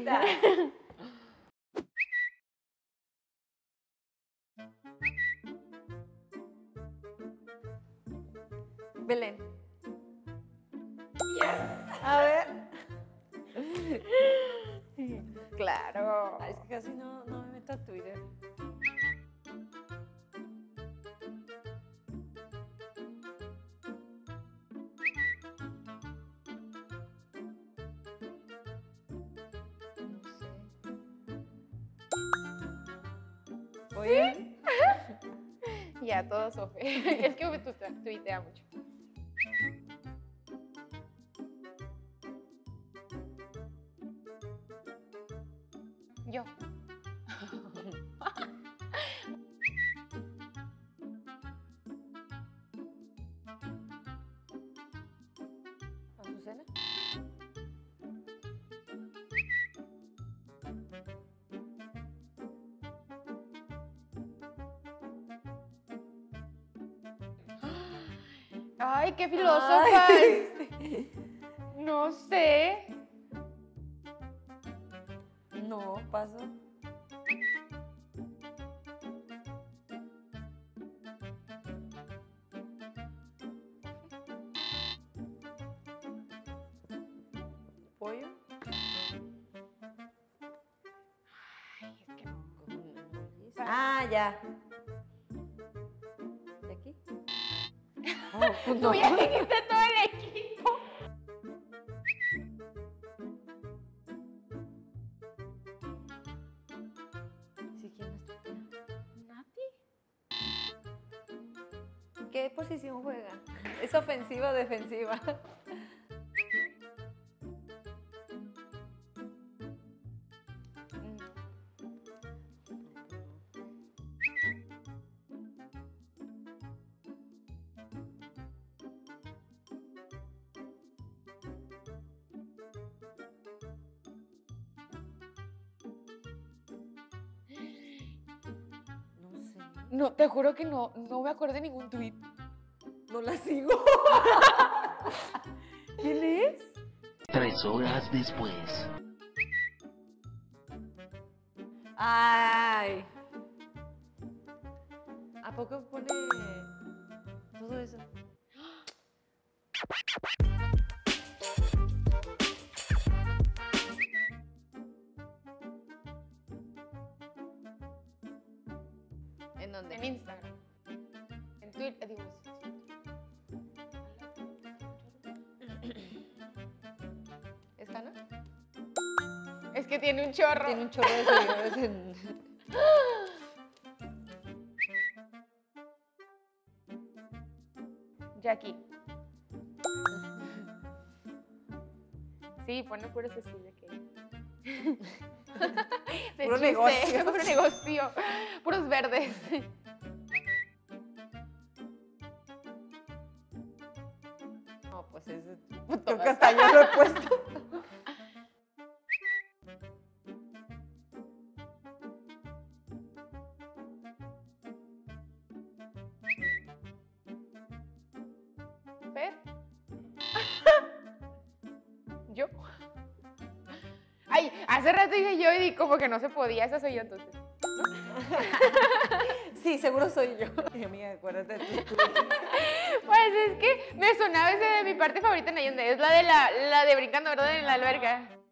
lista. Belén. A ver. Claro. Ay, es que casi no me meto a Twitter. No sé. Oye. Ya, todo Sofe. Es que tú tuitea mucho. Yo. ¿Azucena? Ay, qué filósofas. Ay. No sé. No, paso. ¿Pollo? Ay, es que no. Ah, ya. ¿De aquí? Oh, pues Tú ya dijiste todo el equipo. Sí, ¿quién más tuitea? Nati. ¿Qué posición juega? ¿Es ofensiva o defensiva? No sé. No, te juro que no me acuerdo de ningún tuit. No la sigo. ¿Quién es? 3 horas después. Ay. ¿A poco pone todo eso? ¿En dónde? En Instagram. En Twitter, digo. ¿Es Cana? Es que tiene un chorro. Tiene un chorro de seguidores en... Jackie. Sí, pone puro así de que. De Puro chiste, negocio. Puro negocio. Puros verdes. No, pues ese... Creo que hasta yo lo he puesto. ¿Fer? ¿Yo? Ay, hace rato dije yo y como que no se podía, esa soy yo entonces. Sí, seguro soy yo. Amiga, acuérdate de tu Pues es que me sonaba ese de mi parte favorita en Allende, es la de Brincando, ¿verdad? En la alberca.